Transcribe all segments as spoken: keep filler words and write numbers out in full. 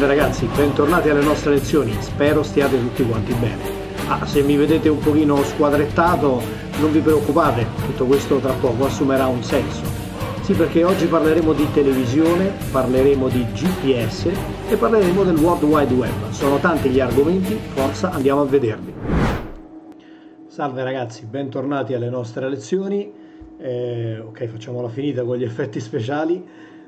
Salve ragazzi, bentornati alle nostre lezioni, spero stiate tutti quanti bene. Ah, se mi vedete un pochino squadrettato, non vi preoccupate, tutto questo tra poco assumerà un senso. Sì, perché oggi parleremo di televisione, parleremo di G P S e parleremo del World Wide Web. Sono tanti gli argomenti, forza andiamo a vederli. Salve ragazzi, bentornati alle nostre lezioni. Eh, ok, facciamola finita con gli effetti speciali.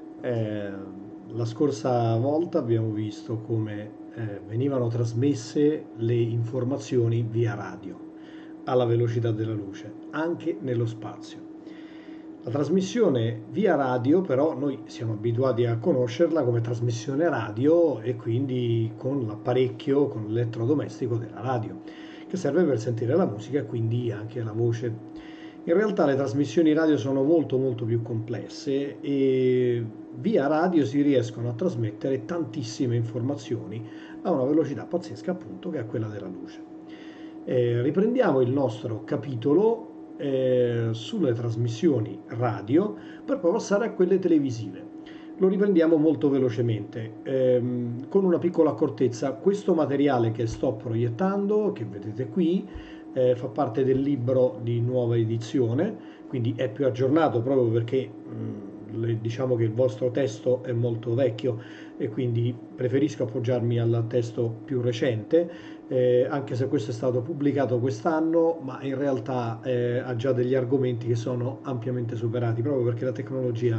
Eh, la scorsa volta abbiamo visto come eh, venivano trasmesse le informazioni via radio alla velocità della luce, anche nello spazio. La trasmissione via radio però noi siamo abituati a conoscerla come trasmissione radio e quindi con l'apparecchio, con l'elettrodomestico della radio, che serve per sentire la musica e quindi anche la voce. In realtà le trasmissioni radio sono molto molto più complesse e via radio si riescono a trasmettere tantissime informazioni a una velocità pazzesca, appunto, che è quella della luce. Eh, riprendiamo il nostro capitolo eh, sulle trasmissioni radio per poi passare a quelle televisive. Lo riprendiamo molto velocemente, ehm, con una piccola accortezza. Questo materiale che sto proiettando, che vedete qui, Eh, fa parte del libro di nuova edizione, quindi è più aggiornato proprio perché mh, le, diciamo che il vostro testo è molto vecchio e quindi preferisco appoggiarmi al testo più recente, eh, anche se questo è stato pubblicato quest'anno, ma in realtà eh, ha già degli argomenti che sono ampiamente superati, proprio perché la tecnologia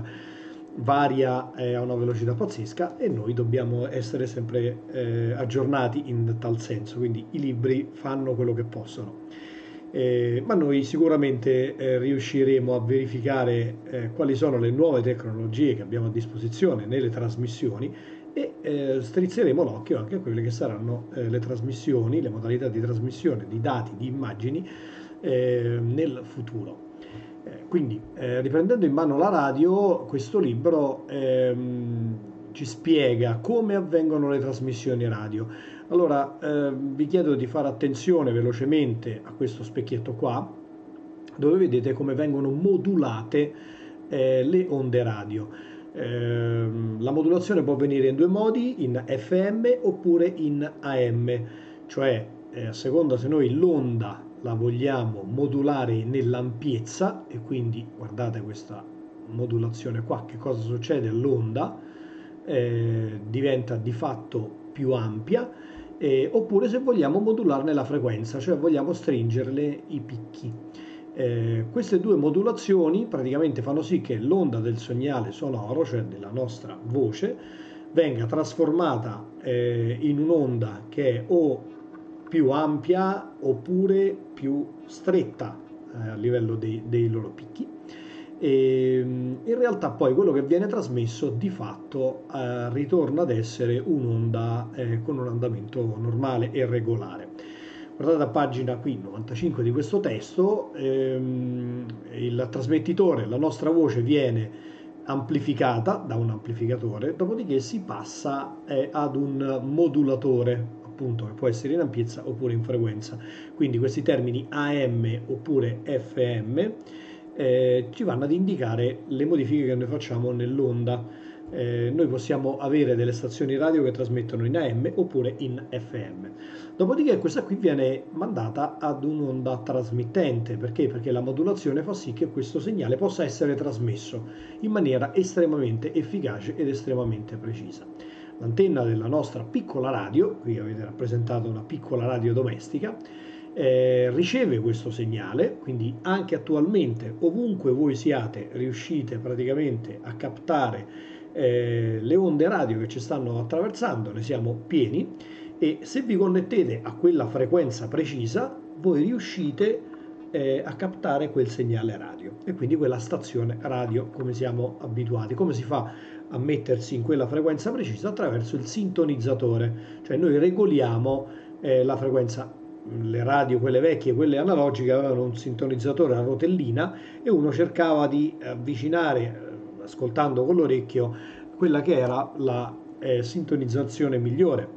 varia eh, a una velocità pazzesca e noi dobbiamo essere sempre eh, aggiornati in tal senso, quindi i libri fanno quello che possono. Eh, ma noi sicuramente eh, riusciremo a verificare eh, quali sono le nuove tecnologie che abbiamo a disposizione nelle trasmissioni e eh, strizzeremo l'occhio anche a quelle che saranno eh, le trasmissioni, le modalità di trasmissione di dati, di immagini eh, nel futuro. Eh, quindi, eh, riprendendo in mano la radio, questo libro ehm, ci spiega come avvengono le trasmissioni radio. Allora, eh, vi chiedo di fare attenzione velocemente a questo specchietto qua, dove vedete come vengono modulate eh, le onde radio. Eh, la modulazione può avvenire in due modi, in F M oppure in A M, cioè eh, a seconda se noi l'onda la vogliamo modulare nell'ampiezza, e quindi guardate questa modulazione qua, che cosa succede all'onda, eh, diventa di fatto più ampia, eh, oppure se vogliamo modularne la frequenza, cioè vogliamo stringerle i picchi. Eh, queste due modulazioni praticamente fanno sì che l'onda del segnale sonoro, cioè della nostra voce, venga trasformata eh, in un'onda che è o più ampia oppure più stretta eh, a livello dei, dei loro picchi. E in realtà poi quello che viene trasmesso di fatto eh, ritorna ad essere un'onda eh, con un andamento normale e regolare. Guardate a pagina qui novantacinque di questo testo, ehm, il trasmettitore, la nostra voce viene amplificata da un amplificatore, dopodiché si passa eh, ad un modulatore, appunto, che può essere in ampiezza oppure in frequenza. Quindi questi termini A M oppure F M eh, ci vanno ad indicare le modifiche che noi facciamo nell'onda. Eh, noi possiamo avere delle stazioni radio che trasmettono in A M oppure in F M. Dopodiché questa qui viene mandata ad un'onda trasmittente. Perché? Perché la modulazione fa sì che questo segnale possa essere trasmesso in maniera estremamente efficace ed estremamente precisa. L'antenna della nostra piccola radio, qui avete rappresentato una piccola radio domestica, eh, riceve questo segnale, quindi anche attualmente ovunque voi siate riuscite praticamente a captare eh, le onde radio che ci stanno attraversando, ne siamo pieni, e se vi connettete a quella frequenza precisa voi riuscite eh, a captare quel segnale radio e quindi quella stazione radio come siamo abituati. Come si fa a mettersi in quella frequenza precisa? Attraverso il sintonizzatore, cioè noi regoliamo eh, la frequenza. Le radio, quelle vecchie, quelle analogiche, avevano un sintonizzatore a rotellina e uno cercava di avvicinare, eh, ascoltando con l'orecchio, quella che era la eh, sintonizzazione migliore,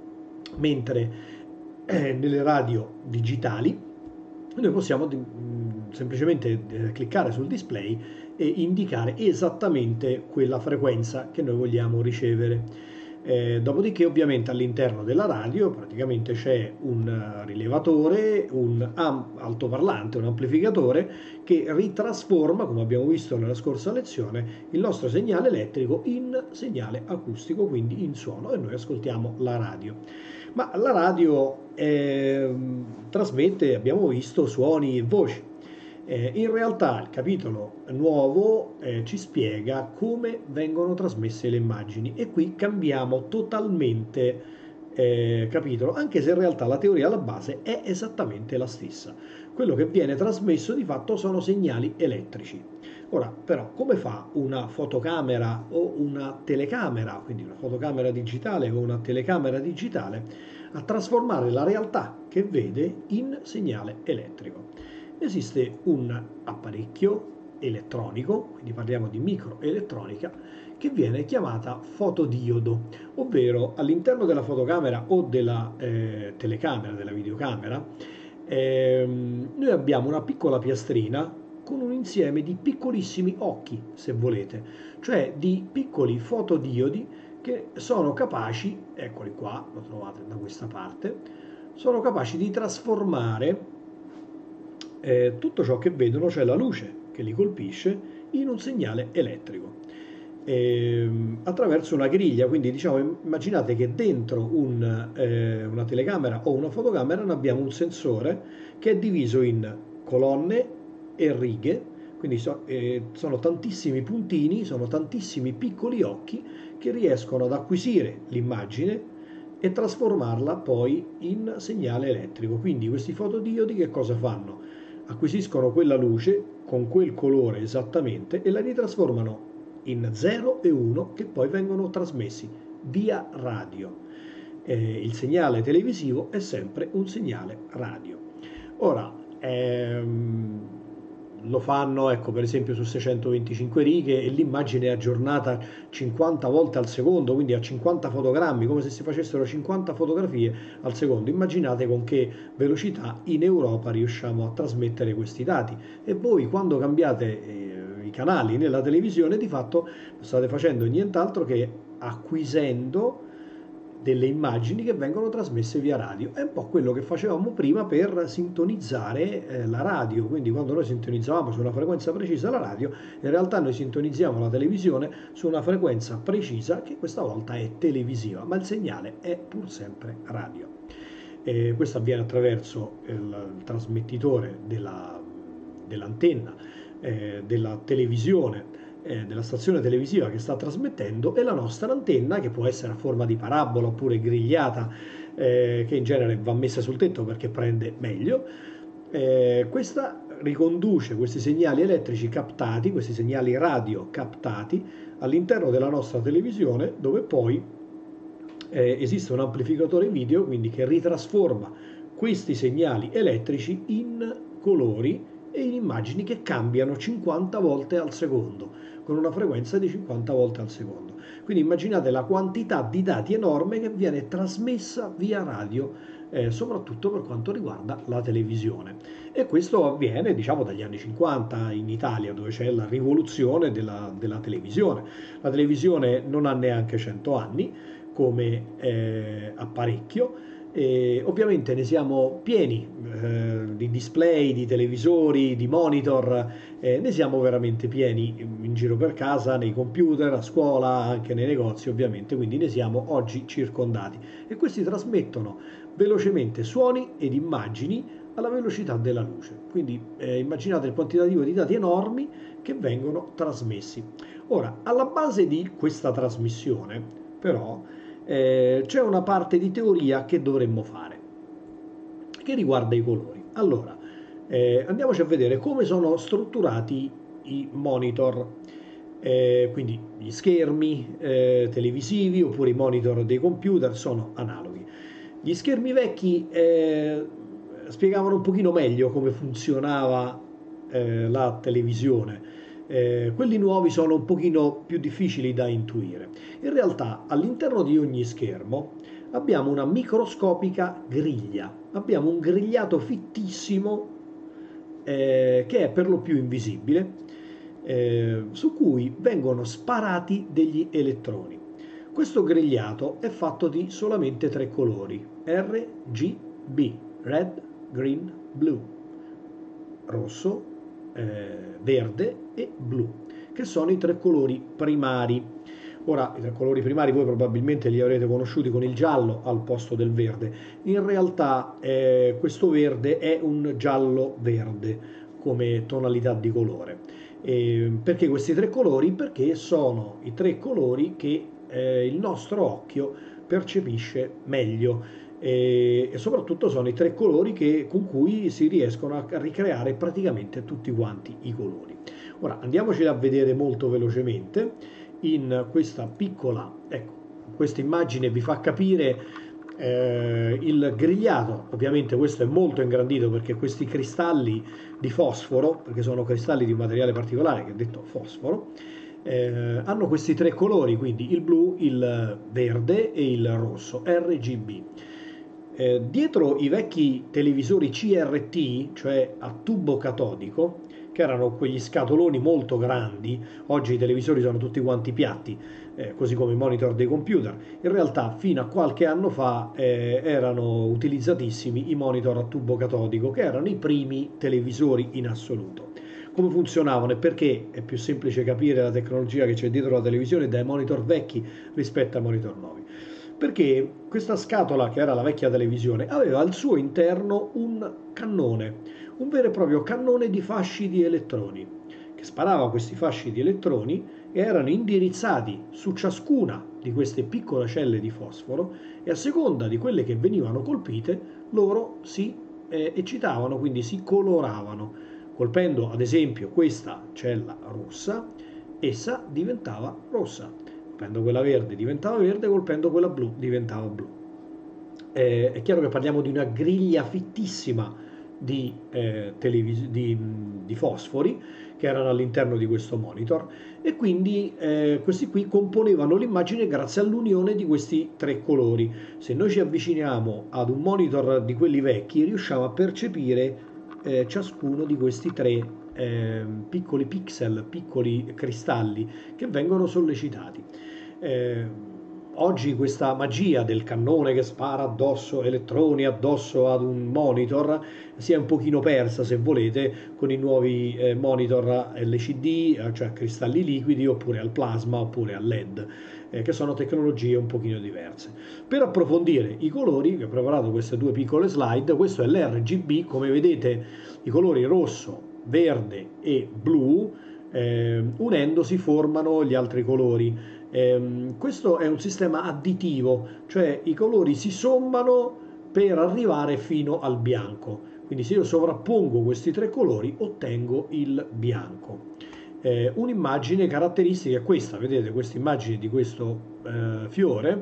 mentre eh, nelle radio digitali noi possiamo di, mh, semplicemente eh, cliccare sul display e indicare esattamente quella frequenza che noi vogliamo ricevere. Eh, dopodiché ovviamente all'interno della radio praticamente c'è un rilevatore, un altoparlante, un amplificatore che ritrasforma, come abbiamo visto nella scorsa lezione, il nostro segnale elettrico in segnale acustico, quindi in suono, e noi ascoltiamo la radio. Ma la radio eh, trasmette, abbiamo visto, suoni e voci. Eh, in realtà il capitolo nuovo eh, ci spiega come vengono trasmesse le immagini e qui cambiamo totalmente eh, capitolo, anche se in realtà la teoria alla base è esattamente la stessa. Quello che viene trasmesso di fatto sono segnali elettrici. Ora, però, come fa una fotocamera o una telecamera, quindi una fotocamera digitale o una telecamera digitale, a trasformare la realtà che vede in segnale elettrico? Esiste un apparecchio elettronico, quindi parliamo di microelettronica, che viene chiamata fotodiodo, ovvero all'interno della fotocamera o della eh, telecamera, della videocamera, ehm, noi abbiamo una piccola piastrina con un insieme di piccolissimi occhi, se volete, cioè di piccoli fotodiodi che sono capaci, eccoli qua, lo trovate da questa parte, sono capaci di trasformare eh, tutto ciò che vedono, cioè la luce che li colpisce, in un segnale elettrico eh, attraverso una griglia. Quindi diciamo, immaginate che dentro un, eh, una telecamera o una fotocamera noi abbiamo un sensore che è diviso in colonne e righe, quindi so, eh, sono tantissimi puntini, sono tantissimi piccoli occhi che riescono ad acquisire l'immagine e trasformarla poi in segnale elettrico. Quindi questi fotodiodi che cosa fanno? Acquisiscono quella luce con quel colore esattamente e la ritrasformano in zero e uno, che poi vengono trasmessi via radio. Eh, il segnale televisivo è sempre un segnale radio. Ora, ehm, lo fanno, ecco, per esempio su seicentoventicinque righe e l'immagine è aggiornata cinquanta volte al secondo, quindi a cinquanta fotogrammi, come se si facessero cinquanta fotografie al secondo. Immaginate con che velocità in Europa riusciamo a trasmettere questi dati. E voi quando cambiate eh, i canali nella televisione, di fatto non state facendo nient'altro che acquisendo delle immagini che vengono trasmesse via radio. È un po' quello che facevamo prima per sintonizzare eh, la radio, quindi quando noi sintonizzavamo su una frequenza precisa la radio, in realtà noi sintonizziamo la televisione su una frequenza precisa che questa volta è televisiva, ma il segnale è pur sempre radio. E questo avviene attraverso il, il trasmettitore della, dell'antenna eh, della televisione, della stazione televisiva che sta trasmettendo, e la nostra antenna, che può essere a forma di parabola oppure grigliata, eh, che in genere va messa sul tetto perché prende meglio. Eh, questa riconduce questi segnali elettrici captati, questi segnali radio captati all'interno della nostra televisione, dove poi eh, esiste un amplificatore video, quindi che ritrasforma questi segnali elettrici in colori e in immagini che cambiano cinquanta volte al secondo, con una frequenza di cinquanta volte al secondo. Quindi immaginate la quantità di dati enorme che viene trasmessa via radio, eh, soprattutto per quanto riguarda la televisione. E questo avviene, diciamo, dagli anni cinquanta in Italia, dove c'è la rivoluzione della, della televisione. La televisione non ha neanche cento anni come eh, apparecchio. E ovviamente ne siamo pieni eh, di display, di televisori, di monitor, eh, ne siamo veramente pieni in giro per casa, nei computer, a scuola, anche nei negozi ovviamente, quindi ne siamo oggi circondati. E questi trasmettono velocemente suoni ed immagini alla velocità della luce. Quindi eh, immaginate il quantitativo di dati enormi che vengono trasmessi. Ora, alla base di questa trasmissione, però, Eh, c'è una parte di teoria che dovremmo fare, che riguarda i colori. Allora, eh, andiamoci a vedere come sono strutturati i monitor, eh, quindi gli schermi eh, televisivi oppure i monitor dei computer sono analoghi. Gli schermi vecchi eh, spiegavano un pochino meglio come funzionava eh, la televisione. Eh, quelli nuovi sono un pochino più difficili da intuire. In realtà all'interno di ogni schermo abbiamo una microscopica griglia, abbiamo un grigliato fittissimo eh, che è per lo più invisibile, eh, su cui vengono sparati degli elettroni. Questo grigliato è fatto di solamente tre colori, R G B, Red, Green, Blue, rosso, eh, verde e blu, che sono i tre colori primari. Ora, i tre colori primari voi probabilmente li avrete conosciuti con il giallo al posto del verde. In realtà eh, questo verde è un giallo-verde come tonalità di colore. Eh, perché questi tre colori? Perché sono i tre colori che eh, il nostro occhio percepisce meglio e, e soprattutto sono i tre colori che, con cui si riescono a ricreare praticamente tutti quanti i colori. Ora andiamoci a vedere molto velocemente in questa piccola, ecco, questa immagine vi fa capire eh, il grigliato. Ovviamente questo è molto ingrandito perché questi cristalli di fosforo, perché sono cristalli di un materiale particolare che è detto fosforo, eh, hanno questi tre colori, quindi il blu, il verde e il rosso, R G B. Eh, dietro i vecchi televisori C R T, cioè a tubo catodico, che erano quegli scatoloni molto grandi, oggi i televisori sono tutti quanti piatti, eh, così come i monitor dei computer, in realtà fino a qualche anno fa eh, erano utilizzatissimi i monitor a tubo catodico, che erano i primi televisori in assoluto. Come funzionavano e perché è più semplice capire la tecnologia che c'è dietro la televisione dai monitor vecchi rispetto ai monitor nuovi? Perché questa scatola, che era la vecchia televisione, aveva al suo interno un cannone, un vero e proprio cannone di fasci di elettroni, che sparava questi fasci di elettroni e erano indirizzati su ciascuna di queste piccole celle di fosforo e a seconda di quelle che venivano colpite loro si eh, eccitavano, quindi si coloravano. Colpendo ad esempio questa cella rossa, essa diventava rossa. Colpendo quella verde diventava verde, colpendo quella blu diventava blu. Eh, è chiaro che parliamo di una griglia fittissima di, eh, di, di fosfori che erano all'interno di questo monitor e quindi eh, questi qui componevano l'immagine grazie all'unione di questi tre colori. Se noi ci avviciniamo ad un monitor di quelli vecchi riusciamo a percepire eh, ciascuno di questi tre Eh, piccoli pixel, piccoli cristalli che vengono sollecitati. Eh, oggi questa magia del cannone che spara addosso elettroni addosso ad un monitor si è un pochino persa, se volete, con i nuovi eh, monitor L C D, eh, cioè cristalli liquidi, oppure al plasma oppure al L E D, eh, che sono tecnologie un pochino diverse. Per approfondire i colori, vi ho preparato queste due piccole slide. Questo è l'R G B, come vedete i colori rosso, verde e blu eh, unendosi formano gli altri colori. Eh, questo è un sistema additivo, cioè i colori si sommano per arrivare fino al bianco. Quindi se io sovrappongo questi tre colori ottengo il bianco. Eh, un'immagine caratteristica è questa, vedete questa immagine di questo eh, fiore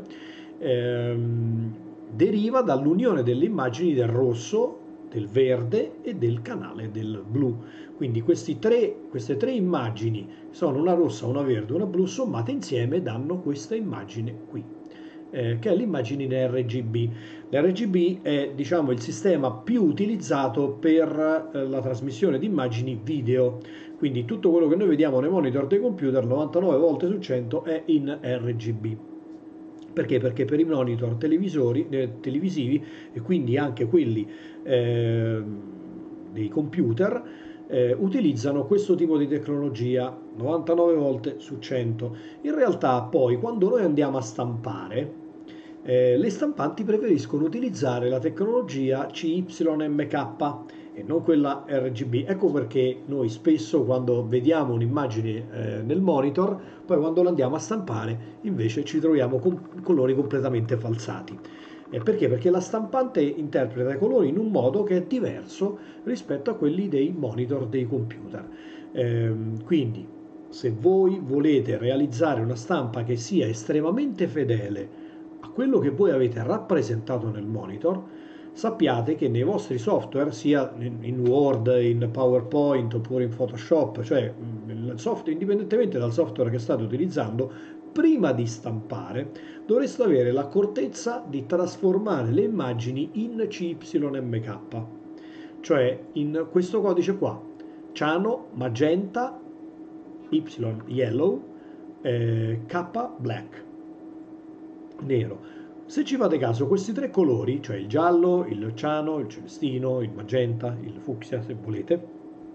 ehm, deriva dall'unione delle immagini del rosso, del verde e del canale del blu. Quindi questi tre, queste tre immagini sono una rossa, una verde e una blu sommate insieme danno questa immagine qui, eh, che è l'immagine in R G B. L'R G B è, diciamo, il sistema più utilizzato per eh, la trasmissione di immagini video. Quindi tutto quello che noi vediamo nei monitor dei computer novantanove volte su cento è in R G B. Perché? Perché per i monitor televisori, eh, televisivi e quindi anche quelli eh, dei computer eh, utilizzano questo tipo di tecnologia novantanove volte su cento. In realtà poi quando noi andiamo a stampare, eh, le stampanti preferiscono utilizzare la tecnologia C Y M K e non quella R G B. Ecco perché noi spesso quando vediamo un'immagine eh, nel monitor, poi quando la andiamo a stampare invece ci troviamo con colori completamente falsati. Eh, perché? Perché la stampante interpreta i colori in un modo che è diverso rispetto a quelli dei monitor dei computer. Eh, quindi se voi volete realizzare una stampa che sia estremamente fedele a quello che voi avete rappresentato nel monitor, sappiate che nei vostri software, sia in Word, in PowerPoint oppure in Photoshop, cioè il software, indipendentemente dal software che state utilizzando, prima di stampare dovreste avere l'accortezza di trasformare le immagini in C Y M K, cioè in questo codice qua, ciano, magenta, Y yellow, eh, K black. nero. Se ci fate caso, questi tre colori, cioè il giallo, il ciano, il celestino, il magenta, il fucsia se volete,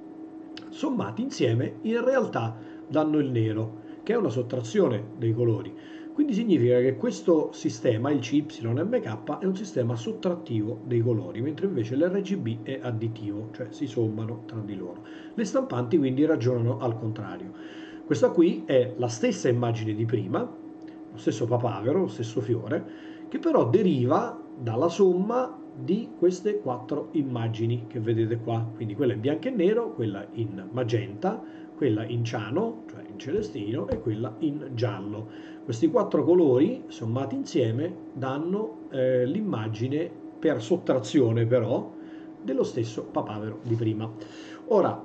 sommati insieme in realtà danno il nero, che è una sottrazione dei colori. Quindi significa che questo sistema, il C Y M K, è un sistema sottrattivo dei colori, mentre invece l'R G B è additivo, cioè si sommano tra di loro. Le stampanti quindi ragionano al contrario. Questa qui è la stessa immagine di prima, lo stesso papavero, lo stesso fiore, che però deriva dalla somma di queste quattro immagini che vedete qua. Quindi quella in bianco e nero, quella in magenta, quella in ciano, cioè in celestino, e quella in giallo. Questi quattro colori sommati insieme danno eh, l'immagine per sottrazione però dello stesso papavero di prima. Ora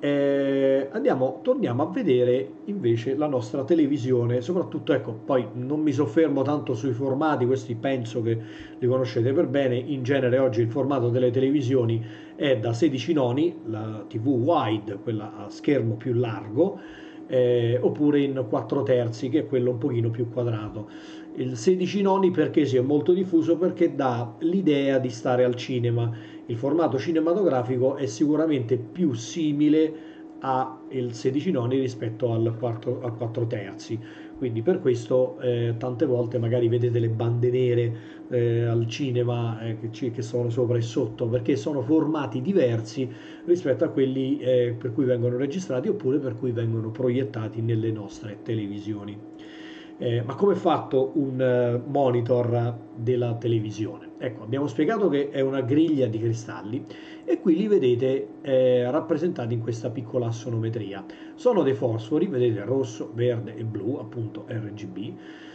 eh, andiamo, torniamo a vedere invece la nostra televisione, soprattutto ecco, poi non mi soffermo tanto sui formati, questi penso che li conoscete per bene. In genere oggi il formato delle televisioni è da sedici noni, la T V wide, quella a schermo più largo, eh, oppure in quattro terzi, che è quello un pochino più quadrato. Il sedici noni perché si è molto diffuso? Perché dà l'idea di stare al cinema. Il formato cinematografico è sicuramente più simile al sedici noni rispetto al quattro terzi, quindi per questo eh, tante volte magari vedete le bande nere eh, al cinema eh, che, ci, che sono sopra e sotto, perché sono formati diversi rispetto a quelli eh, per cui vengono registrati oppure per cui vengono proiettati nelle nostre televisioni. Eh, ma come è fatto un uh, monitor della televisione? Ecco, abbiamo spiegato che è una griglia di cristalli e qui li vedete eh, rappresentati in questa piccola assonometria. Sono dei fosfori, vedete rosso, verde e blu, appunto R G B.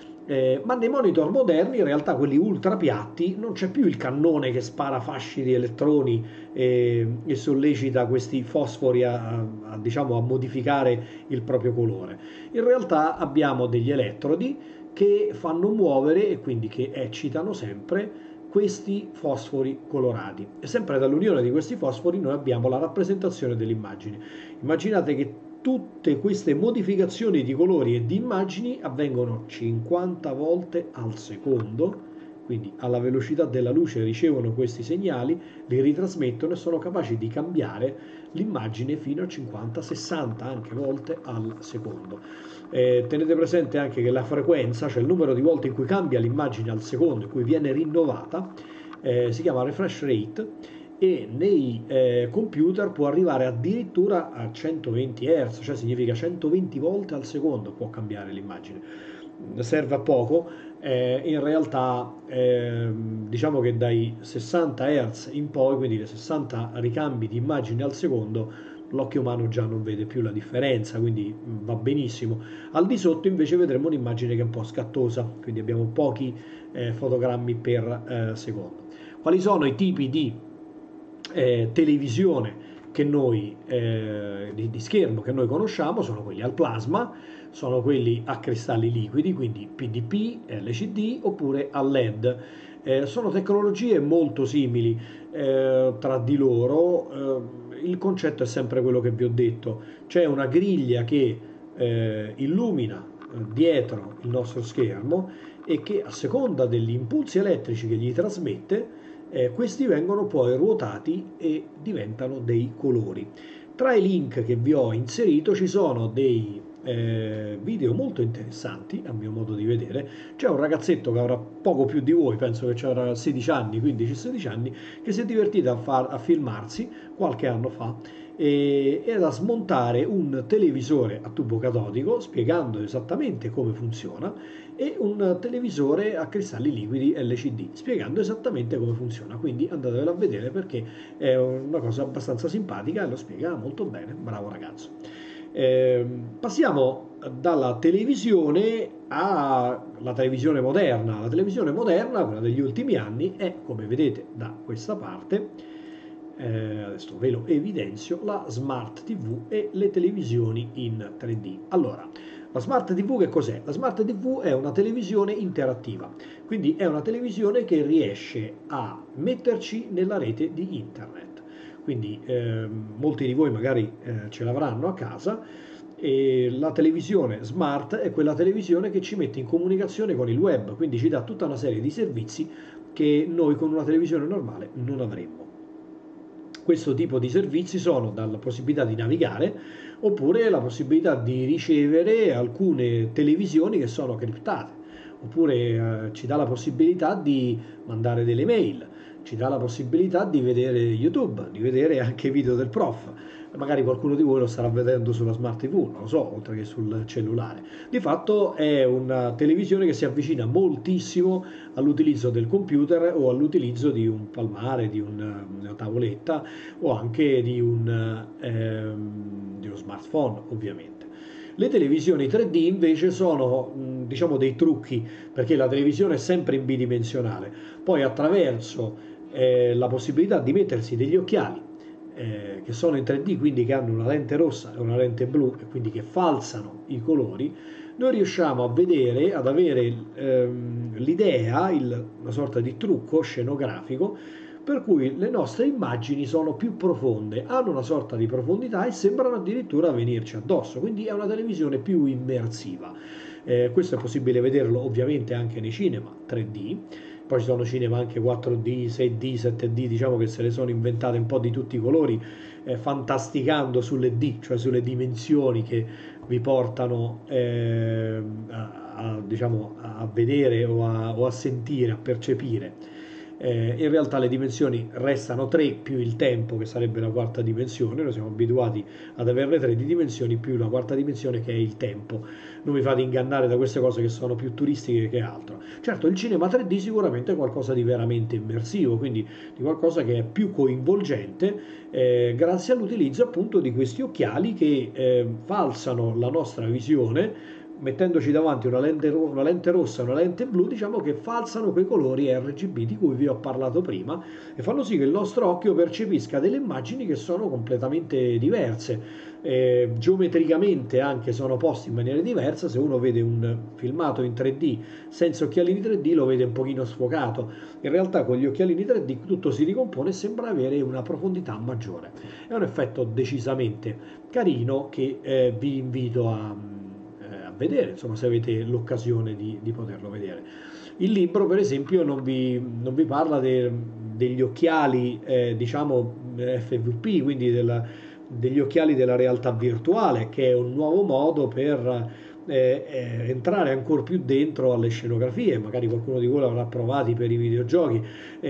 Eh, ma nei monitor moderni, in realtà quelli ultra piatti, non c'è più il cannone che spara fasci di elettroni e, e sollecita questi fosfori a, a, diciamo, a modificare il proprio colore. In realtà abbiamo degli elettrodi che fanno muovere e quindi che eccitano sempre questi fosfori colorati. E sempre dall'unione di questi fosfori noi abbiamo la rappresentazione dell'immagine. Immaginate che tutte queste modificazioni di colori e di immagini avvengono cinquanta volte al secondo, quindi alla velocità della luce ricevono questi segnali, li ritrasmettono e sono capaci di cambiare l'immagine fino a cinquanta sessanta anche volte al secondo. Eh, tenete presente anche che la frequenza, cioè il numero di volte in cui cambia l'immagine al secondo, in cui viene rinnovata, eh, si chiama refresh rate, e nei eh, computer può arrivare addirittura a centoventi hertz, cioè significa centoventi volte al secondo può cambiare l'immagine. Serve a poco, eh, in realtà eh, diciamo che dai sessanta hertz in poi, quindi le sessanta ricambi di immagine al secondo, l'occhio umano già non vede più la differenza, quindi va benissimo. Al di sotto invece vedremo un'immagine che è un po' scattosa, quindi abbiamo pochi eh, fotogrammi per eh, secondo. Quali sono i tipi di Eh, televisione che noi eh, di, di schermo che noi conosciamo? Sono quelli al plasma, sono quelli a cristalli liquidi, quindi P D P, L C D oppure a L E D. Eh, sono tecnologie molto simili eh, tra di loro. Eh, il concetto è sempre quello che vi ho detto: c'è una griglia che eh, illumina eh, dietro il nostro schermo e che, a seconda degli impulsi elettrici che gli trasmette, Eh, questi vengono poi ruotati e diventano dei colori. Tra i link che vi ho inserito ci sono dei eh, video molto interessanti, a mio modo di vedere. C'è un ragazzetto che avrà poco più di voi, penso che avrà sedici anni, quindici sedici anni, che si è divertito a, far, a filmarsi qualche anno fa e, ed a smontare un televisore a tubo catodico, spiegando esattamente come funziona, e un televisore a cristalli liquidi L C D, spiegando esattamente come funziona. Quindi andatevelo a vedere perché è una cosa abbastanza simpatica e lo spiega molto bene, bravo ragazzo. Eh, passiamo dalla televisione alla televisione moderna. La televisione moderna, quella degli ultimi anni, è, come vedete da questa parte, eh, adesso ve lo evidenzio, la Smart T V e le televisioni in tre D. Allora, la Smart T V che cos'è? La Smart T V è una televisione interattiva, quindi è una televisione che riesce a metterci nella rete di internet. Quindi eh, molti di voi magari eh, ce l'avranno a casa E la televisione smart è quella televisione che ci mette in comunicazione con il web, quindi ci dà tutta una serie di servizi che noi con una televisione normale non avremmo. Questo tipo di servizi sono dalla possibilità di navigare oppure la possibilità di ricevere alcune televisioni che sono criptate, oppure eh, ci dà la possibilità di mandare delle mail, ci dà la possibilità di vedere YouTube, di vedere anche video del prof. Magari qualcuno di voi lo starà vedendo sulla smart T V, non lo so, oltre che sul cellulare. Di fatto è una televisione che si avvicina moltissimo all'utilizzo del computer o all'utilizzo di un palmare, di un, una tavoletta o anche di, un, ehm, di uno smartphone, ovviamente. Le televisioni tre D invece sono, diciamo, dei trucchi, perché la televisione è sempre in bidimensionale. Poi attraverso eh, la possibilità di mettersi degli occhiali eh, che sono in tre D, quindi che hanno una lente rossa e una lente blu e quindi che falsano i colori, noi riusciamo a vedere, ad avere ehm, l'idea, il, una sorta di trucco scenografico per cui le nostre immagini sono più profonde, hanno una sorta di profondità e sembrano addirittura venirci addosso, quindi è una televisione più immersiva. Eh, questo è possibile vederlo ovviamente anche nei cinema tre D, poi ci sono cinema anche quattro D, sei D, sette D, diciamo che se le sono inventate un po' di tutti i colori, eh, fantasticando sulle D, cioè sulle dimensioni che vi portano eh, a, a, diciamo, a vedere o a, o a sentire, a percepire. Eh, in realtà le dimensioni restano tre più il tempo, che sarebbe la quarta dimensione. Noi siamo abituati ad averne tre di dimensioni più la quarta dimensione, che è il tempo. Non vi fate ingannare da queste cose che sono più turistiche che altro. Certo, il cinema tre D sicuramente è qualcosa di veramente immersivo, quindi di qualcosa che è più coinvolgente, eh, grazie all'utilizzo appunto di questi occhiali che eh, falsano la nostra visione, mettendoci davanti una lente, una lente rossa e una lente blu, diciamo che falsano quei colori R G B di cui vi ho parlato prima e fanno sì che il nostro occhio percepisca delle immagini che sono completamente diverse. Eh, geometricamente anche sono posti in maniera diversa. Se uno vede un filmato in tre D senza occhialini tre D lo vede un pochino sfocato, in realtà con gli occhialini tre D tutto si ricompone e sembra avere una profondità maggiore. È un effetto decisamente carino che eh, vi invito a vedere, insomma, se avete l'occasione di, di poterlo vedere. Il libro, per esempio, non vi, non vi parla de, degli occhiali, eh, diciamo, F V P, quindi della, degli occhiali della realtà virtuale, che è un nuovo modo per eh, eh, entrare ancora più dentro alle scenografie. Magari qualcuno di voi l'avrà provati per i videogiochi,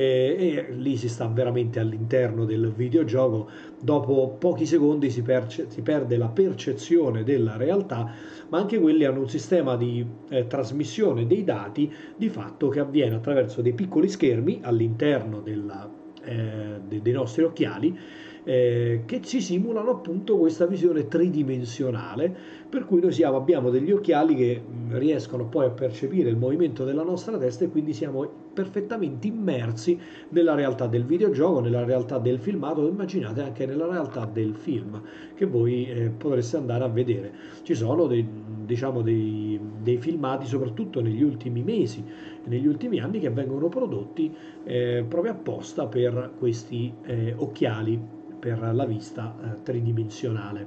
eh, e lì si sta veramente all'interno del videogioco. Dopo pochi secondi si, perce- si perde la percezione della realtà, ma anche quelli hanno un sistema di eh, trasmissione dei dati di fatto che avviene attraverso dei piccoli schermi all'interno della, eh, de- dei nostri occhiali, eh, che ci simulano appunto questa visione tridimensionale, per cui noi siamo, abbiamo degli occhiali che mh, riescono poi a percepire il movimento della nostra testa e quindi siamo perfettamente immersi nella realtà del videogioco, nella realtà del filmato, immaginate anche nella realtà del film che voi eh, potreste andare a vedere. Ci sono dei, diciamo dei, dei filmati, soprattutto negli ultimi mesi e negli ultimi anni, che vengono prodotti eh, proprio apposta per questi eh, occhiali per la vista eh, tridimensionale.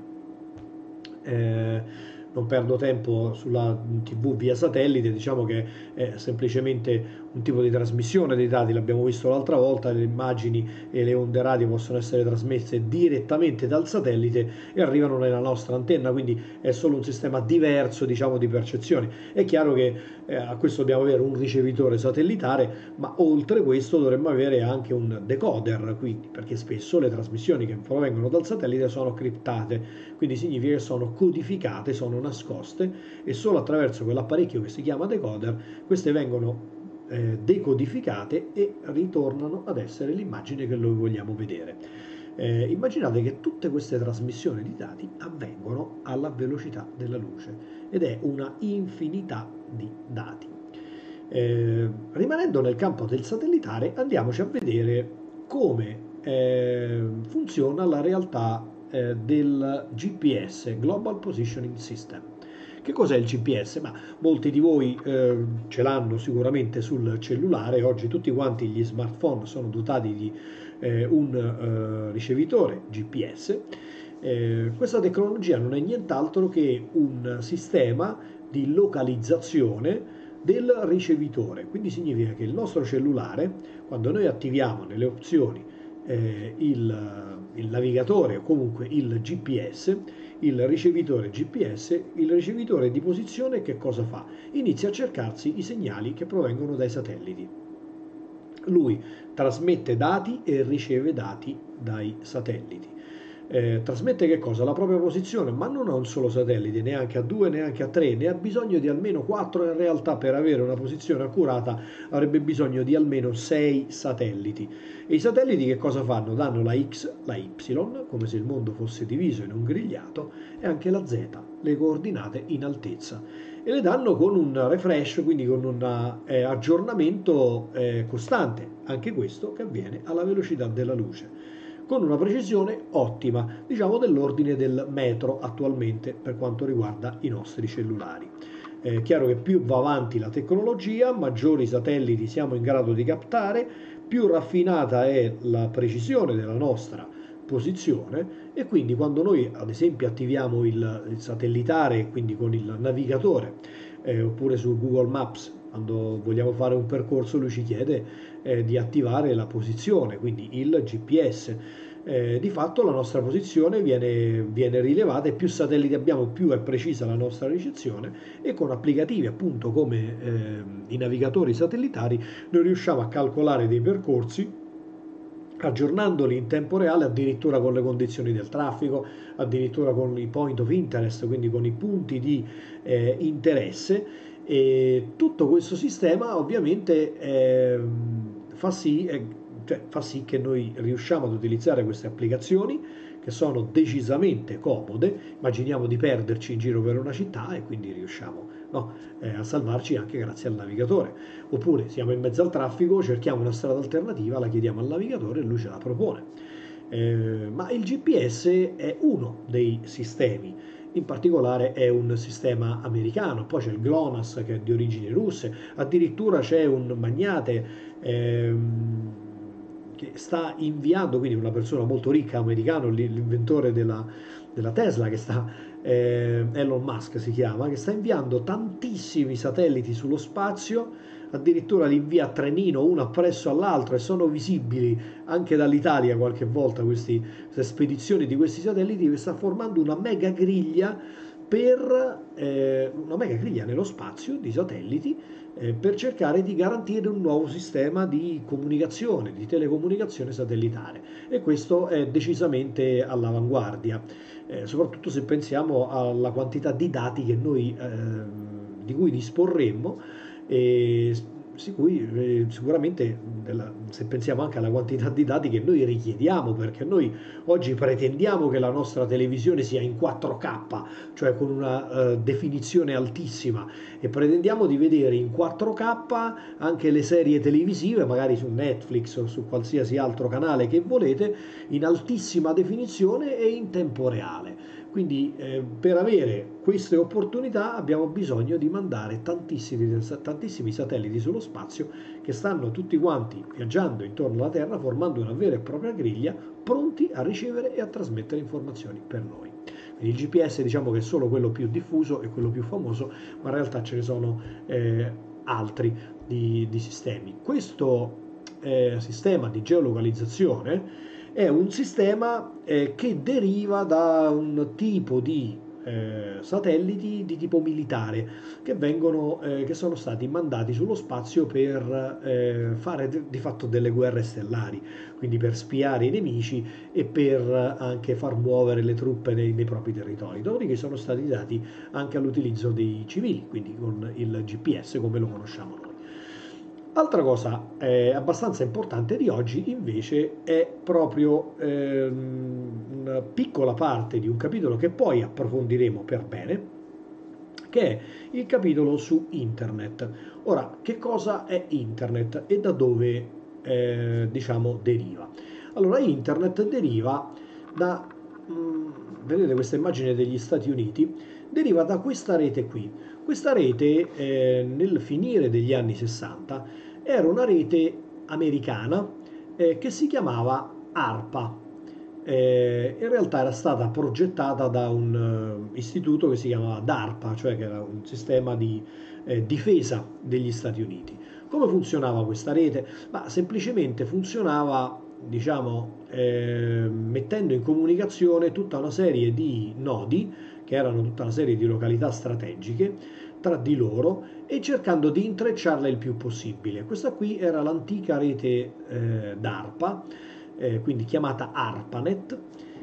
Eh, non perdo tempo sulla T V via satellite, diciamo che è semplicemente un tipo di trasmissione dei dati, l'abbiamo visto l'altra volta, le immagini e le onde radio possono essere trasmesse direttamente dal satellite e arrivano nella nostra antenna, quindi è solo un sistema diverso, diciamo, di percezione. È chiaro che eh, a questo dobbiamo avere un ricevitore satellitare, ma oltre questo dovremmo avere anche un decoder, quindi, perché spesso le trasmissioni che provengono dal satellite sono criptate, quindi significa che sono codificate, sono nascoste, e solo attraverso quell'apparecchio che si chiama decoder queste vengono eh, decodificate e ritornano ad essere l'immagine che noi vogliamo vedere. Eh, immaginate che tutte queste trasmissioni di dati avvengono alla velocità della luce ed è una infinità di dati. Eh, rimanendo nel campo del satellitare, andiamoci a vedere come eh, funziona la realtà eh, del G P S, Global Positioning System. Che cos'è il G P S? Ma molti di voi eh, ce l'hanno sicuramente sul cellulare. Oggi tutti quanti gli smartphone sono dotati di eh, un eh, ricevitore G P S. Eh, questa tecnologia non è nient'altro che un sistema di localizzazione del ricevitore, quindi significa che il nostro cellulare, quando noi attiviamo nelle opzioni eh, il, il navigatore o comunque il G P S, il ricevitore G P S, il ricevitore di posizione che cosa fa? Inizia a cercarsi i segnali che provengono dai satelliti. Lui trasmette dati e riceve dati dai satelliti. Eh, trasmette che cosa? La propria posizione, ma non a un solo satellite, neanche a due, neanche a tre, ne ha bisogno di almeno quattro. In realtà per avere una posizione accurata avrebbe bisogno di almeno sei satelliti. E i satelliti che cosa fanno? Danno la X, la Y, come se il mondo fosse diviso in un grigliato, e anche la Z, le coordinate in altezza. E le danno con un refresh, quindi con un eh, aggiornamento eh, costante, anche questo che avviene alla velocità della luce, con una precisione ottima, diciamo dell'ordine del metro attualmente per quanto riguarda i nostri cellulari. È chiaro che più va avanti la tecnologia, maggiori satelliti siamo in grado di captare, più raffinata è la precisione della nostra posizione, e quindi quando noi ad esempio attiviamo il, il satellitare, quindi con il navigatore, eh, oppure su Google Maps, quando vogliamo fare un percorso lui ci chiede eh, di attivare la posizione, quindi il G P S. Eh, di fatto la nostra posizione viene, viene rilevata, e più satelliti abbiamo più è precisa la nostra ricezione, e con applicativi appunto come eh, i navigatori satellitari noi riusciamo a calcolare dei percorsi aggiornandoli in tempo reale, addirittura con le condizioni del traffico, addirittura con i point of interest, quindi con i punti di eh, interesse. E tutto questo sistema ovviamente eh, fa sì, eh, cioè, fa sì che noi riusciamo ad utilizzare queste applicazioni che sono decisamente comode. Immaginiamo di perderci in giro per una città e quindi riusciamo no, eh, a salvarci anche grazie al navigatore. Oppure siamo in mezzo al traffico, cerchiamo una strada alternativa, la chiediamo al navigatore e lui ce la propone. Eh, ma il G P S è uno dei sistemi, in particolare è un sistema americano, poi c'è il GLONASS che è di origini russe, addirittura c'è un magnate ehm, che sta inviando, quindi una persona molto ricca americano, l'inventore della, della Tesla, che sta, eh, Elon Musk si chiama, che sta inviando tantissimi satelliti sullo spazio, addirittura li invia a trenino uno appresso all'altro, e sono visibili anche dall'Italia qualche volta questi, queste spedizioni di questi satelliti, che sta formando una mega griglia per eh, una mega griglia nello spazio di satelliti eh, per cercare di garantire un nuovo sistema di comunicazione, di telecomunicazione satellitare, e questo è decisamente all'avanguardia, eh, soprattutto se pensiamo alla quantità di dati che noi, eh, di cui disporremmo, e Sicuri, sicuramente se pensiamo anche alla quantità di dati che noi richiediamo, perché noi oggi pretendiamo che la nostra televisione sia in quattro K, cioè con una uh, definizione altissima, e pretendiamo di vedere in quattro K anche le serie televisive, magari su Netflix o su qualsiasi altro canale che volete, in altissima definizione e in tempo reale. Quindi eh, per avere queste opportunità abbiamo bisogno di mandare tantissimi, tantissimi satelliti sullo spazio, che stanno tutti quanti viaggiando intorno alla Terra, formando una vera e propria griglia, pronti a ricevere e a trasmettere informazioni per noi. Quindi il G P S diciamo che è solo quello più diffuso e quello più famoso, ma in realtà ce ne sono eh, altri di, di sistemi. Questo eh, sistema di geolocalizzazione è un sistema eh, che deriva da un tipo di eh, satelliti di tipo militare che vengono, eh, che sono stati mandati sullo spazio per eh, fare de- di fatto delle guerre stellari, quindi per spiare i nemici e per anche far muovere le truppe nei, nei propri territori. Dopodiché sono stati dati anche all'utilizzo dei civili, quindi con il G P S come lo conosciamo noi. Altra cosa eh, abbastanza importante di oggi invece è proprio ehm, una piccola parte di un capitolo che poi approfondiremo per bene, che è il capitolo su internet. Ora, che cosa è internet e da dove eh, diciamo deriva? Allora, internet deriva da, mh, vedete questa immagine degli Stati Uniti, deriva da questa rete qui. Questa rete eh, nel finire degli anni sessanta era una rete americana eh, che si chiamava ARPA. eh, in realtà era stata progettata da un eh, istituto che si chiamava DARPA, cioè che era un sistema di eh, difesa degli Stati Uniti. Come funzionava questa rete? Ma semplicemente funzionava, diciamo, eh, mettendo in comunicazione tutta una serie di nodi, che erano tutta una serie di località strategiche, tra di loro e cercando di intrecciarle il più possibile. Questa qui era l'antica rete eh, DARPA, eh, quindi chiamata ARPANET.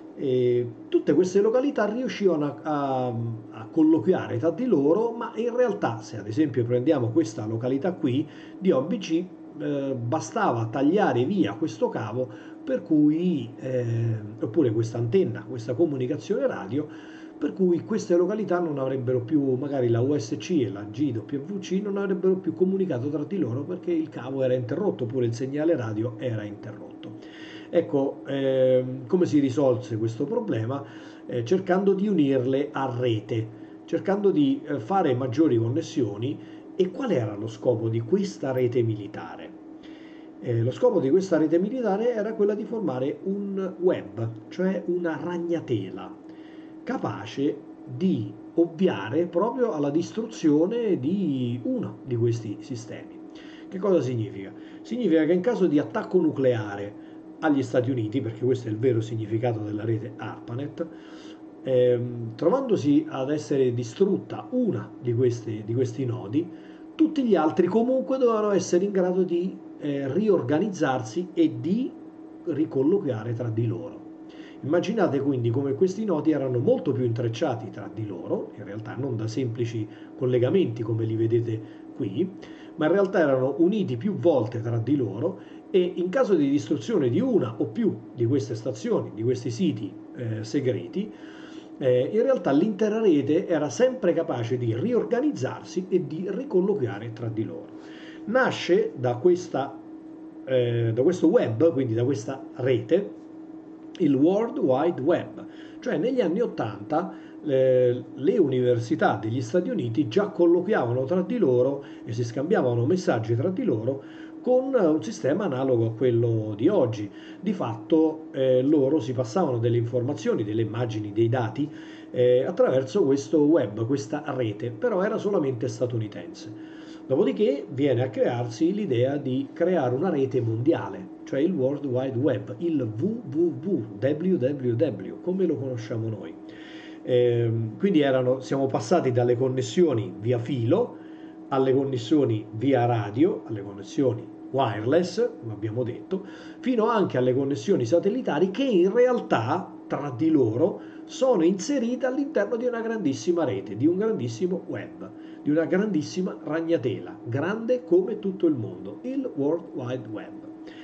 E tutte queste località riuscivano a, a, a colloquiare tra di loro, ma in realtà, se ad esempio prendiamo questa località qui di O B G, eh, bastava tagliare via questo cavo, per cui, eh, oppure questa antenna, questa comunicazione radio, per cui queste località non avrebbero più, magari la U S C e la G W V C non avrebbero più comunicato tra di loro perché il cavo era interrotto, oppure il segnale radio era interrotto. Ecco, eh, come si risolse questo problema? Eh, cercando di unirle a rete, cercando di eh, fare maggiori connessioni. E qual era lo scopo di questa rete militare? Eh, lo scopo di questa rete militare era quella di formare un web, cioè una ragnatela, capace di ovviare proprio alla distruzione di uno di questi sistemi. Che cosa significa? Significa che in caso di attacco nucleare agli Stati Uniti, perché questo è il vero significato della rete ARPANET, ehm, trovandosi ad essere distrutta una di, questi, di questi nodi, tutti gli altri comunque dovevano essere in grado di eh, riorganizzarsi e di ricolloquiare tra di loro. Immaginate quindi come questi nodi erano molto più intrecciati tra di loro, in realtà non da semplici collegamenti come li vedete qui, ma in realtà erano uniti più volte tra di loro, e in caso di distruzione di una o più di queste stazioni, di questi siti eh, segreti, eh, in realtà l'intera rete era sempre capace di riorganizzarsi e di ricolloquiare tra di loro. Nasce da, questa, eh, da questo web, quindi da questa rete, il World Wide Web, cioè negli anni ottanta eh, le università degli Stati Uniti già colloquiavano tra di loro e si scambiavano messaggi tra di loro con un sistema analogo a quello di oggi. Di fatto eh, loro si passavano delle informazioni, delle immagini, dei dati eh, attraverso questo web, questa rete, però era solamente statunitense. Dopodiché viene a crearsi l'idea di creare una rete mondiale, cioè il World Wide Web, il W W W, W W W, come lo conosciamo noi. Eh, quindi erano, siamo passati dalle connessioni via filo alle connessioni via radio, alle connessioni wireless, come abbiamo detto, fino anche alle connessioni satellitari che in realtà tra di loro sono inserite all'interno di una grandissima rete, di un grandissimo web, di una grandissima ragnatela, grande come tutto il mondo, il World Wide Web.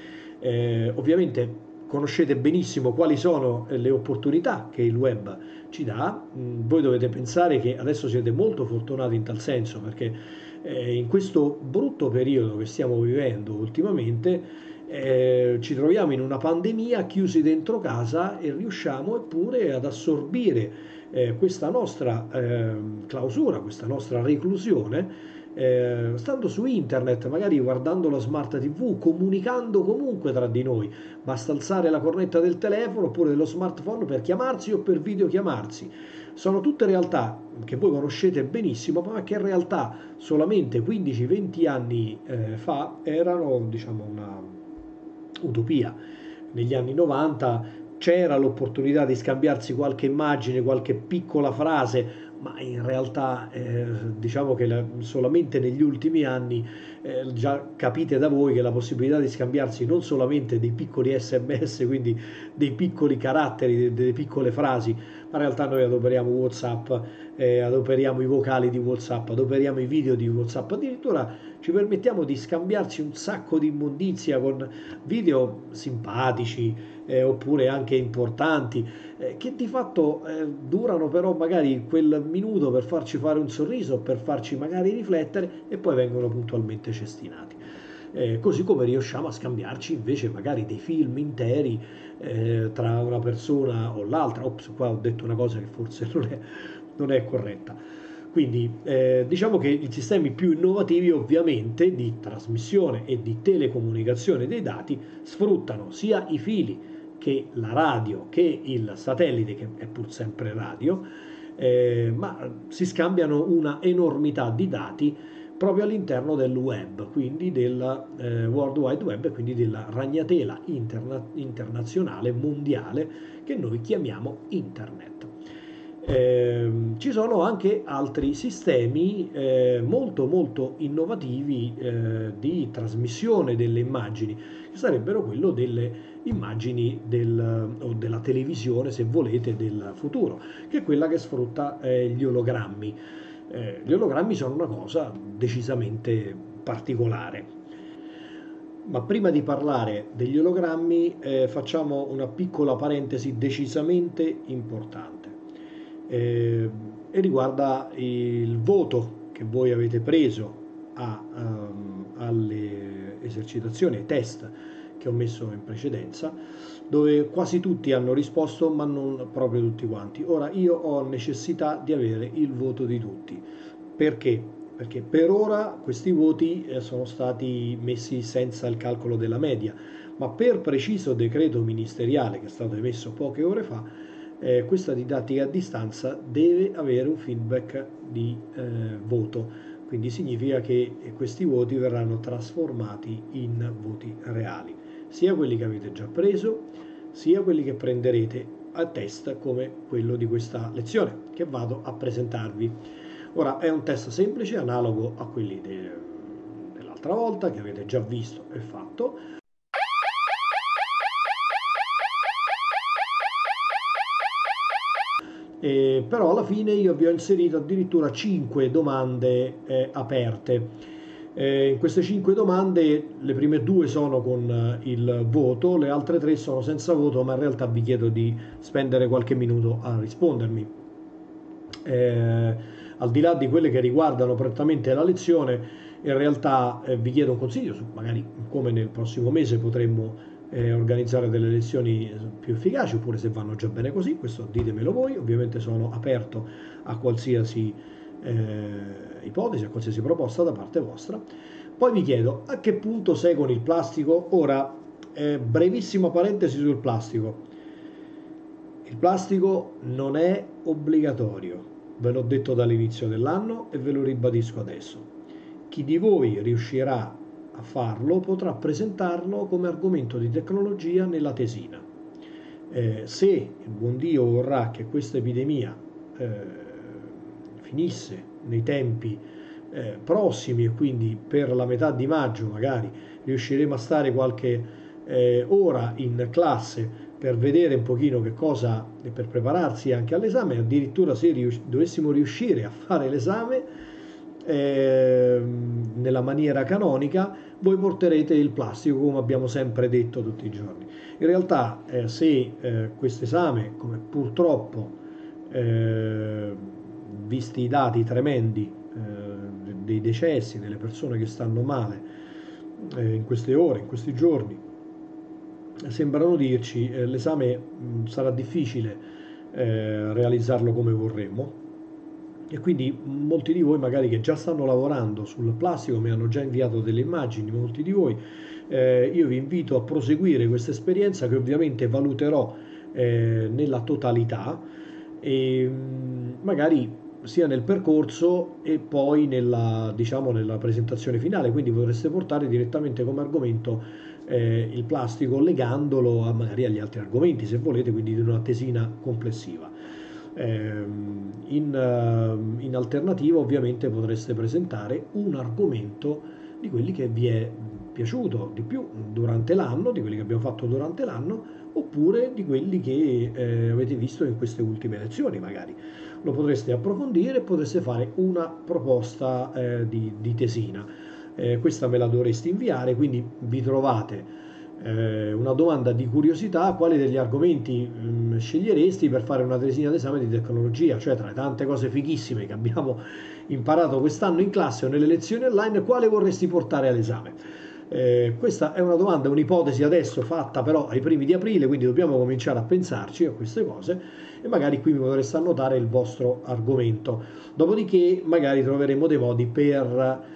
Eh, ovviamente conoscete benissimo quali sono le opportunità che il web ci dà. Voi dovete pensare che adesso siete molto fortunati in tal senso, perché eh, in questo brutto periodo che stiamo vivendo ultimamente eh, ci troviamo in una pandemia chiusi dentro casa e riusciamo eppure ad assorbire eh, questa nostra eh, clausura, questa nostra reclusione, Eh, stando su internet, magari guardando la smart tivù, comunicando comunque tra di noi. Basta alzare la cornetta del telefono oppure dello smartphone per chiamarsi o per videochiamarsi. Sono tutte realtà che voi conoscete benissimo, ma che in realtà solamente quindici venti anni eh, fa erano, diciamo, una utopia. Negli anni novanta c'era l'opportunità di scambiarsi qualche immagine, qualche piccola frase, ma in realtà eh, diciamo che la, solamente negli ultimi anni eh, già capite da voi che la possibilità di scambiarsi non solamente dei piccoli sms, quindi dei piccoli caratteri, delle piccole frasi, ma in realtà noi adoperiamo WhatsApp, eh, adoperiamo i vocali di WhatsApp, adoperiamo i video di WhatsApp, addirittura ci permettiamo di scambiarci un sacco di immondizia con video simpatici eh, oppure anche importanti, eh, che di fatto eh, durano però magari quel minuto per farci fare un sorriso, per farci magari riflettere, e poi vengono puntualmente cestinati. Eh, così come riusciamo a scambiarci invece magari dei film interi eh, tra una persona o l'altra. Ops, qua ho detto una cosa che forse non è, non è corretta. Quindi eh, diciamo che i sistemi più innovativi ovviamente di trasmissione e di telecomunicazione dei dati sfruttano sia i fili che la radio, che il satellite, che è pur sempre radio, eh, ma si scambiano una enormità di dati proprio all'interno del web, quindi del eh, World Wide Web, quindi della ragnatela interna internazionale, mondiale, che noi chiamiamo internet. Eh, ci sono anche altri sistemi eh, molto molto innovativi eh, di trasmissione delle immagini, che sarebbero quello delle immagini del, o della televisione, se volete, del futuro, che è quella che sfrutta eh, gli ologrammi. Eh, gli ologrammi sono una cosa decisamente particolare. Ma prima di parlare degli ologrammi eh, facciamo una piccola parentesi decisamente importante eh, e riguarda il voto che voi avete preso a, um, alle esercitazioni, ai test che ho messo in precedenza, dove quasi tutti hanno risposto, ma non proprio tutti quanti. Ora io ho necessità di avere il voto di tutti. Perché? Perché per ora questi voti sono stati messi senza il calcolo della media, ma per preciso decreto ministeriale che è stato emesso poche ore fa, eh, questa didattica a distanza deve avere un feedback di eh, voto, quindi significa che questi voti verranno trasformati in voti reali, sia quelli che avete già preso, sia quelli che prenderete a test come quello di questa lezione che vado a presentarvi. Ora è un test semplice, analogo a quelli de, dell'altra volta che avete già visto e fatto. Eh, però alla fine io vi ho inserito addirittura cinque domande eh, aperte. Eh, in queste cinque domande le prime due sono con il voto, le altre tre sono senza voto, ma in realtà vi chiedo di spendere qualche minuto a rispondermi. Eh, al di là di quelle che riguardano prettamente la lezione, in realtà eh, vi chiedo un consiglio su magari come nel prossimo mese potremmo eh, organizzare delle lezioni più efficaci, oppure se vanno già bene così, questo ditemelo voi. Ovviamente sono aperto a qualsiasi eh, ipotesi, a qualsiasi proposta da parte vostra. Poi vi chiedo a che punto sei con il plastico. Ora, eh, brevissima parentesi sul plastico. Il plastico non è obbligatorio, ve l'ho detto dall'inizio dell'anno e ve lo ribadisco adesso. Chi di voi riuscirà a farlo potrà presentarlo come argomento di tecnologia nella tesina. Eh, se il buon Dio vorrà che questa epidemia eh, finisse nei tempi eh, prossimi, e quindi per la metà di maggio magari riusciremo a stare qualche eh, ora in classe per vedere un pochino che cosa, e per prepararsi anche all'esame, addirittura se rius dovessimo riuscire a fare l'esame eh, nella maniera canonica, voi porterete il plastico, come abbiamo sempre detto tutti i giorni. In realtà eh, se eh, questo esame, come purtroppo eh, visti i dati tremendi eh, dei decessi, delle persone che stanno male eh, in queste ore, in questi giorni, sembrano dirci eh, l'esame sarà difficile eh, realizzarlo come vorremmo, e quindi molti di voi magari che già stanno lavorando sul plastico mi hanno già inviato delle immagini, molti di voi, eh, io vi invito a proseguire questa esperienza che ovviamente valuterò eh, nella totalità, e magari sia nel percorso e poi nella, diciamo, nella presentazione finale, quindi potreste portare direttamente come argomento Eh, il plastico, legandolo a, magari agli altri argomenti se volete, quindi di una tesina complessiva. Eh, in, uh, in alternativa ovviamente potreste presentare un argomento di quelli che vi è piaciuto di più durante l'anno, di quelli che abbiamo fatto durante l'anno, oppure di quelli che eh, avete visto in queste ultime lezioni. Magari lo potreste approfondire e potreste fare una proposta eh, di, di tesina. Eh, questa me la dovreste inviare, quindi vi trovate eh, una domanda di curiosità: quali degli argomenti mh, sceglieresti per fare una tesina d'esame di tecnologia, cioè tra le tante cose fighissime che abbiamo imparato quest'anno in classe o nelle lezioni online, quale vorresti portare all'esame? Eh, questa è una domanda, un'ipotesi adesso fatta però ai primi di aprile, quindi dobbiamo cominciare a pensarci a queste cose, e magari qui mi potreste annotare il vostro argomento. Dopodiché magari troveremo dei modi per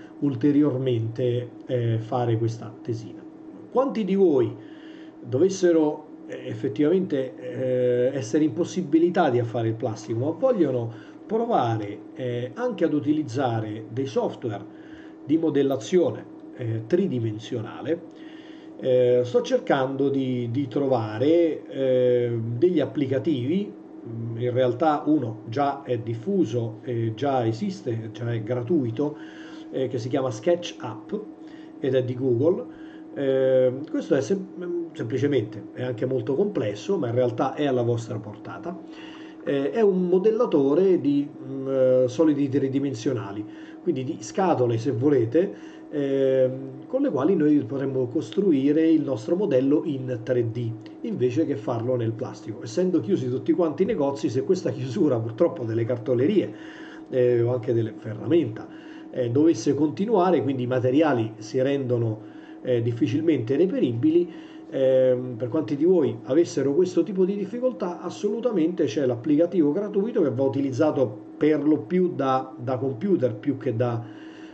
ulteriormente eh, fare questa tesina. Quanti di voi dovessero eh, effettivamente eh, essere impossibilitati a fare il plastico, ma vogliono provare eh, anche ad utilizzare dei software di modellazione eh, tridimensionale. Eh, sto cercando di, di trovare eh, degli applicativi. In realtà uno già è diffuso, eh, già esiste, già è gratuito, eh, che si chiama SketchUp ed è di Google. Eh, questo è sem- semplicemente, è anche molto complesso, ma in realtà è alla vostra portata. Eh, è un modellatore di mh, eh, solidi tridimensionali, quindi di scatole, se volete, ehm, con le quali noi potremmo costruire il nostro modello in tre D invece che farlo nel plastico. Essendo chiusi tutti quanti i negozi, se questa chiusura purtroppo delle cartolerie eh, o anche delle ferramenta eh, dovesse continuare, quindi i materiali si rendono eh, difficilmente reperibili, eh, per quanti di voi avessero questo tipo di difficoltà, assolutamente c'è l'applicativo gratuito che va utilizzato per lo più da, da computer più che da,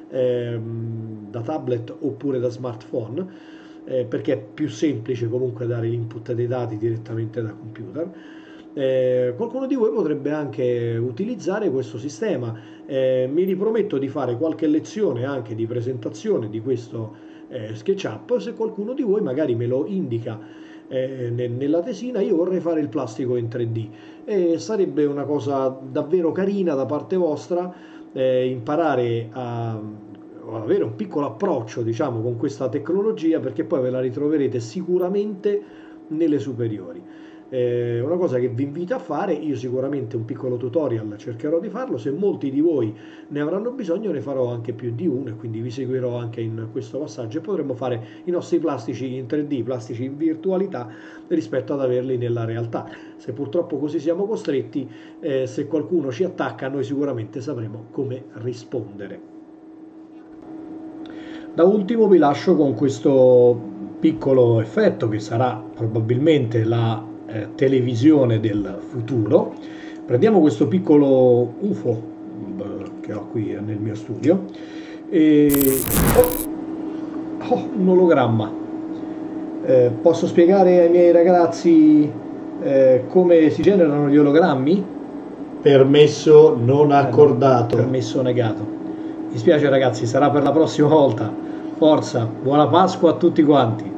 ehm, da tablet oppure da smartphone, eh, perché è più semplice comunque dare l'input dei dati direttamente da computer. Eh, qualcuno di voi potrebbe anche utilizzare questo sistema. Eh, mi riprometto di fare qualche lezione anche di presentazione di questo eh, SketchUp. Se qualcuno di voi magari me lo indica eh, ne- nella tesina, io vorrei fare il plastico in tre D e sarebbe una cosa davvero carina da parte vostra, eh, imparare a, a avere un piccolo approccio, diciamo, con questa tecnologia, perché poi ve la ritroverete sicuramente nelle superiori. È una cosa che vi invito a fare. Io sicuramente un piccolo tutorial cercherò di farlo, se molti di voi ne avranno bisogno ne farò anche più di uno e quindi vi seguirò anche in questo passaggio e potremo fare i nostri plastici in tre D, plastici in virtualità, rispetto ad averli nella realtà. Se purtroppo così siamo costretti, eh, se qualcuno ci attacca noi sicuramente sapremo come rispondere. Da ultimo vi lascio con questo piccolo effetto che sarà probabilmente la eh, televisione del futuro. Prendiamo questo piccolo U F O eh, che ho qui nel mio studio e oh, oh, un ologramma. Eh, posso spiegare ai miei ragazzi eh, come si generano gli ologrammi? Permesso non accordato. Permesso negato. Mi spiace ragazzi, sarà per la prossima volta. Forza, buona Pasqua a tutti quanti.